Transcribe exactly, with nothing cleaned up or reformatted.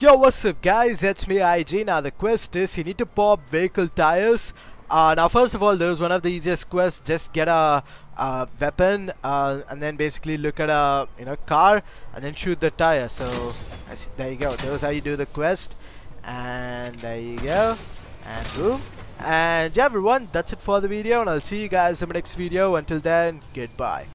Yo, what's up guys, it's me I G. Now the quest is you need to pop vehicle tires. Uh, now first of all, there's one of the easiest quests. Just get a, a weapon uh, and then basically look at a you know car and then shoot the tire. So I see, there you go, there's how you do the quest. And there you go, and boom. And yeah everyone, that's it for the video, and I'll see you guys in my next video. Until then, goodbye.